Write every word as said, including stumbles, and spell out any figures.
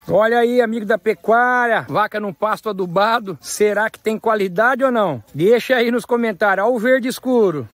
Olha aí, amigo da pecuária, vaca num pasto adubado, será que tem qualidade ou não? Deixa aí nos comentários, olha o verde escuro.